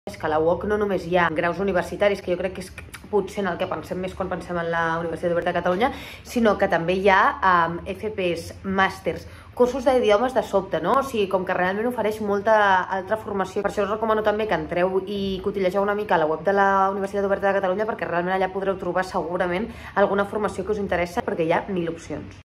és que a la UOC no només hi ha graus universitaris, que jo crec que és potser en el que pensem més quan pensem en la Universitat Oberta de Catalunya, sinó que també hi ha FPs, màsters, cursos d'idiomes de sobte, no? O sigui, com que realment ofereix molta altra formació. Per això us recomano també que entreu i cotillegeu una mica a la web de la Universitat Oberta de Catalunya, perquè realment allà podreu trobar segurament alguna formació que us interessa, perquè hi ha 1000 opcions.